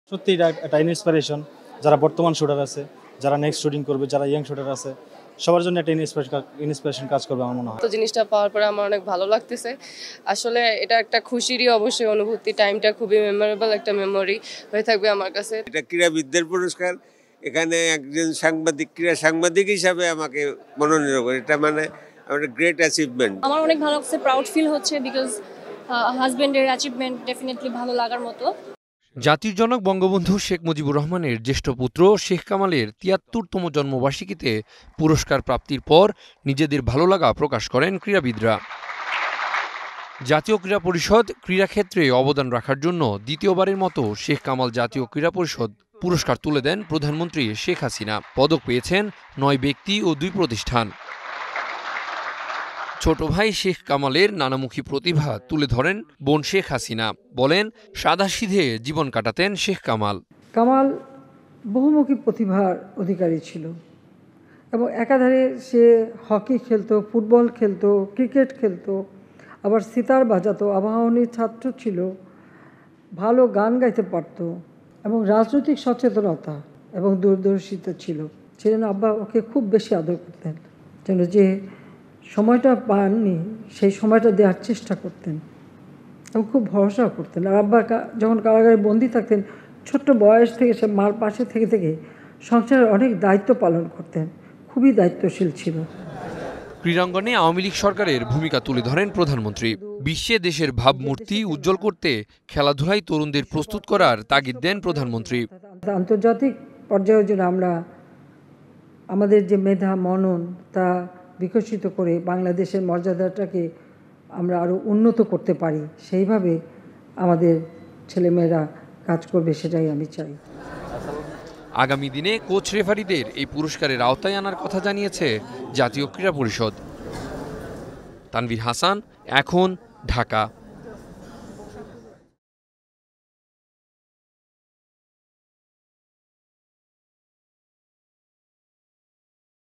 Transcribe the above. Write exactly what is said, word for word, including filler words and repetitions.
সত্যি এটা একটা ইন্সপিরেশন, যারা বর্তমান শুটার আছে, যারা নেক্সট শুটিং করবে, যারা ইয়াং শুটার আছে, সবার জন্য একটা ইন্সপিরেশন কাজ করবে আমার মনে হয়। তো জিনিসটা পাওয়ার পরে আমার অনেক ভালো লাগতেছে। আসলে এটা একটা খুশিরই অবশ্যই অনুভূতি, টাইমটা খুবই মেমোরেবল একটা মেমোরি হয়ে থাকবে আমার কাছে। এটা ক্রীড়াবিদদের পুরস্কার, এখানে একজন সাংবাদিক ক্রীড়া সাংবাদিক হিসাবে আমাকে মনোনীত করে, এটা মানে আমার গ্রেট অ্যাচিভমেন্ট। আমার অনেক ভালো লাগছে, প্রাউড ফিল হচ্ছে, বিকজ হাজবেন্ডের অ্যাচিভমেন্ট ডেফিনেটলি ভালো লাগার মতো। জাতির জনক বঙ্গবন্ধু শেখ মুজিবুর রহমানের জ্যেষ্ঠ পুত্র শেখ কামালের তিয়াত্তরতম জন্মবার্ষিকীতে পুরস্কার প্রাপ্তির পর নিজেদের ভালো লাগা প্রকাশ করেন ক্রীড়াবিদরা। জাতীয় ক্রীড়া পরিষদ ক্রীড়াক্ষেত্রে অবদান রাখার জন্য দ্বিতীয়বারের মতো শেখ কামাল জাতীয় ক্রীড়া পরিষদ পুরস্কার তুলে দেন প্রধানমন্ত্রী শেখ হাসিনা। পদক পেয়েছেন নয় ব্যক্তি ও দুই প্রতিষ্ঠান। ছোট ভাই শেখ কামালের নানামুখী প্রতিভা তুলে ধরেন বোন শেখ হাসিনা। বলেন, সাদাসিধে জীবন কাটাতেন শেখ কামাল। কামাল বহুমুখী প্রতিভার অধিকারী ছিল এবং একাধারে সে হকি খেলতো, ফুটবল খেলতো, ক্রিকেট খেলতো, আবার সিতার বাজাতো, আবাহনীর ছাত্র ছিল, ভালো গান গাইতে পারতো এবং রাজনৈতিক সচেতনতা এবং দূরদর্শিতা ছিল। সেজন্য আব্বা ওকে খুব বেশি আদর করতেন, যেন যে সময়টা পাননি সেই সময়টা দেওয়ার চেষ্টা করতেন এবং খুব ভরসাও করতেন। আর আব্বা যখন কারাগারে বন্দি থাকতেন, ছোট্ট বয়স থেকে সে মার পাশে থেকে থেকে সংসারের অনেক দায়িত্ব পালন করতেন, খুবই দায়িত্বশীল ছিল। ক্রীড়াঙ্গনে আওয়ামী লীগ সরকারের ভূমিকা তুলে ধরেন প্রধানমন্ত্রী। বিশ্বে দেশের ভাবমূর্তি উজ্জ্বল করতে খেলাধুলায় তরুণদের প্রস্তুত করার তাগিদ দেন প্রধানমন্ত্রী। আন্তর্জাতিক পর্যায়ে যেন আমরা আমাদের যে মেধা মনন তা বিকশিত করে বাংলাদেশের মর্যাদাটাকে আমরা আরও উন্নত করতে পারি, সেইভাবে আমাদের ছেলেমেয়েরা কাজ করবে, সেটাই আমি চাই। আগামী দিনে কোচ রেফারিদের এই পুরস্কারের আওতায় আনার কথা জানিয়েছে জাতীয় ক্রীড়া পরিষদ। তানভীর হাসান, এখন, ঢাকা।